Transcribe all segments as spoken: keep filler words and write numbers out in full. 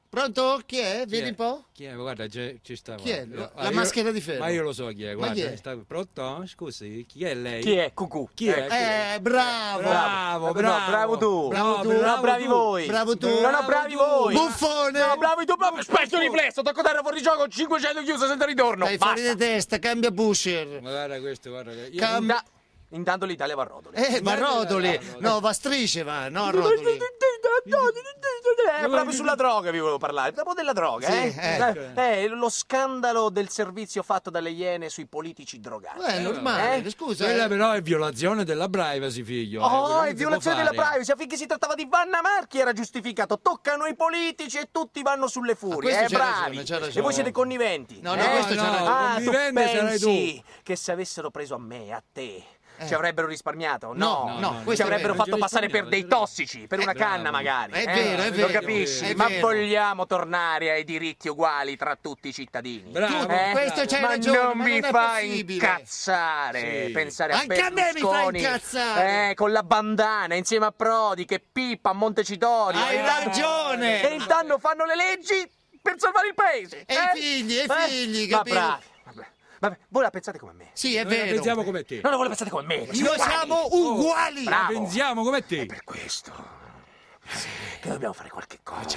Pronto? Chi è? Chi Vedi è? un po'? Chi è? Guarda, ci sta. Chi è? guarda. La Ah, maschera io- di ferro. Ma io lo so chi è, guarda. chi è? Sta... Pronto? Scusi, chi è lei? Chi è? Cucù. Chi è? Eh, bravo! Bravo, No, bravo. bravo tu. Bravo No, tu. bravo No, bravi tu. voi. Bravo tu. No, no, Bravo bravi tu. voi. Buffone! No, bravi tu, proprio specchio riflesso, tocco terra fuori gioco, cinquecento chiuso senza ritorno. Dai fuori Basta. di testa, cambia pusher. Ma guarda questo, guarda. che- Io... Cam- Inta- Intanto l'Italia va a rotoli. Eh, ma Ma- rotoli! no, No, va a strisce, va, no a rotoli. Eh, proprio sulla droga vi volevo parlare, proprio della droga, Sì, eh? eh. Eh, eh, lo scandalo del servizio fatto dalle Iene sui politici drogati. Eh, è normale, Eh? scusa. Quella eh. però è violazione della privacy, figlio. eh, quello Oh, non è si violazione può della fare. privacy, affinché si trattava di Vanna Marchi era giustificato. Toccano i politici e tutti vanno sulle furie. questo Eh, c'ha bravi. ragione, c'ha ragione. E voi siete conniventi. No, no, eh? questo c'ha no, ragione. Ah, tu connivente sarai tu. pensi che se avessero preso a me, a te, ci avrebbero risparmiato? No, No, no, no, questo ci è avrebbero vero. fatto passare per dei tossici, per una bravo. canna magari. È eh? vero, è Lo vero, capisci? è Ma vero. vogliamo tornare ai diritti uguali tra tutti i cittadini. Bravo, Eh? questo c'hai ma ragione, non ma mi non è fa possibile. incazzare Sì. pensare a Anche a me mi fa Berlusconi, incazzare. eh, con la bandana insieme a Prodi che pippa a Montecitorio. Hai eh? ragione. E intanto fanno le leggi per salvare il paese. E eh? i figli, e i Eh? figli, Ma capito? bravi. Vabbè. Vabbè, voi la pensate come me. Sì, è Noi la vero. pensiamo come te. No, no, voi la pensate come me. Noi uguali. siamo uguali. Bravo. La pensiamo come te. Per questo che dobbiamo fare qualche cosa.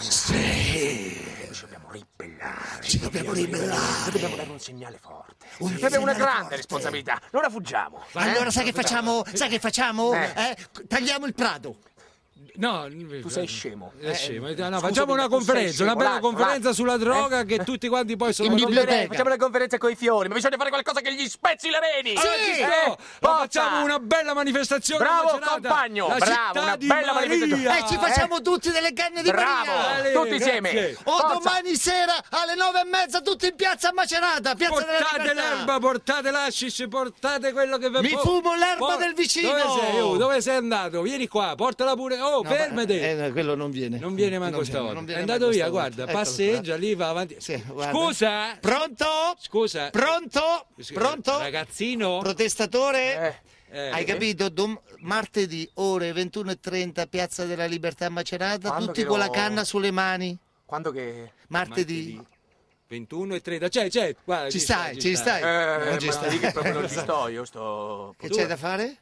Sì. Ci dobbiamo ribellare. Ci dobbiamo ribellare. Dobbiamo dare un segnale forte. Un Noi abbiamo una segnale grande forte. responsabilità. Non la fuggiamo. eh? Allora sai che facciamo? Sai che facciamo? Eh. Eh, tagliamo il prato. No, Tu sei scemo. È scemo. No, Scusami, facciamo una tu sei conferenza, scemo. una bella Lascia, conferenza lascia. sulla droga Eh? che tutti quanti poi sono In contenti. biblioteca. Facciamo le conferenze con i fiori, ma bisogna fare qualcosa che gli spezzi le reni. Allora ci Sì. sto. Eh, Ma forza. facciamo una bella manifestazione a Bravo Macerata, compagno, la bravo, città una di bella Maria. manifestazione. E ci facciamo tutti delle canne di Bravo, Maria. Ale, tutti grazie. insieme. O Forza. domani sera alle nove e mezza tutti in piazza a Macerata, piazza della Portate Libertà. l'erba, portate l'ascis, portate quello che vi Mi fumo l'erba del vicino. Dove sei? Oh, dove sei andato? Vieni qua, portala pure. Oh, No, fermati. ma- eh, quello non viene. Non viene manco Non stavolta. non È viene andato manco via, stavolta. guarda, Eccolo, passeggia lì, va avanti. Sì, guarda. Scusa? Pronto? Scusa. Pronto? Pronto? Ragazzino? Protestatore? Eh, Eh, Hai capito? Dom- martedì, ore ventuno e trenta, Piazza della Libertà a Macerata, Quando tutti che con la lo- canna sulle mani. quando che... Martedì. ventuno e trenta. C'è, c'è. Guarda, Ci sta, stai, ci ci sta. stai. Eh, Non ci ma sta. lì che proprio non ci sto, io sto... Che c'è da fare?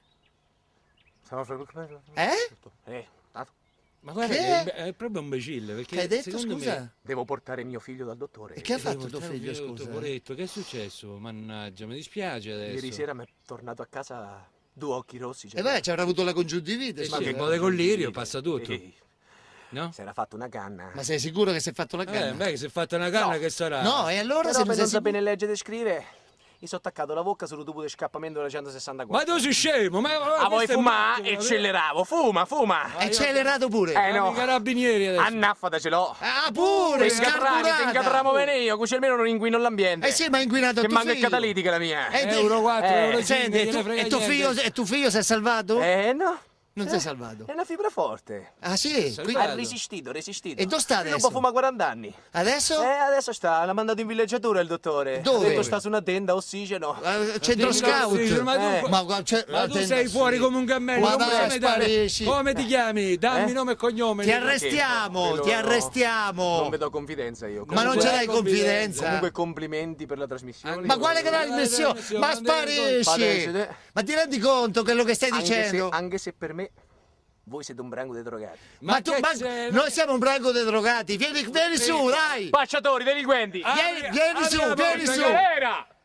Eh? Eh, dato. Ma guarda, Che? che è, è proprio un imbecille. Perché Che hai detto, secondo scusa? Me, Devo portare mio figlio dal dottore. E che ha Devo fatto tuo portare figlio, via scusa? Poveretto, che è successo? Mannaggia, mi dispiace adesso. Ieri sera mi è tornato a casa due occhi rossi. E beh, ci avrà avuto la congiuntivite. Eh scusa. sì, un po' di collirio, passa tutto. Eh, No? si era fatto una canna. Ma sei sicuro che si è fatto la Eh, canna? beh, che si è fatta una canna No. che sarà? No, e allora Però se non per sei non sicuro... sapere leggere e scrivere, mi sono attaccato la bocca sul tubo di scappamento della Ma centosessantaquattro. tu sei scemo? Ma, ma Ah, vuoi questo è fumare? un attimo, Acceleravo. Fuma, fuma. È accelerato pure. Eh, no. I carabinieri adesso. Annaffata ce l'ho. Ah, pure, Te incatrami, te scarburata. incatramo bene io, così almeno non inquino l'ambiente. Eh sì, ma ha inquinato Che tuo manca il figlio. catalitica la mia. Eh, te- Euro quattro, Eh, euro cinque, Senti, e, gliene tu, frega e tuo niente. figlio, e tuo figlio si è salvato? Eh no. Non si è salvato. È una fibra forte. Ah sì? Quindi- Ha resistito, resistito. E dove sta Non adesso? può fumare quaranta anni. Adesso? Eh, adesso sta, l'ha mandato in villeggiatura il dottore. Dove? Ha detto sta su una tenda, ossigeno. Eh, centro Sì, scout. sì, ma tu, Eh. Ma, guarda, c'è- ma tu attenta, sei sì. fuori come un cammello. Ma come, vai, dai- sparisci. come ti chiami? Dammi Eh? nome e cognome. Ti arrestiamo, Quello ti no. arrestiamo. Non mi do confidenza io. Ma non Non ce c'è l'hai confidenza? Comunque complimenti per la trasmissione. Ma quale che Eh, trasmissione? adesso, Ma adesso, sparisci! adesso. Ma ti rendi conto quello che stai anche dicendo? se, anche se per me voi siete un branco dei drogati. Ma, tu, che ma c'è? noi siamo un branco dei drogati. Vieni, vieni su, dai! Spacciatori, delinquenti! Ah, Vieni, apri- vieni apri su, la vieni porta, su. che- Galera!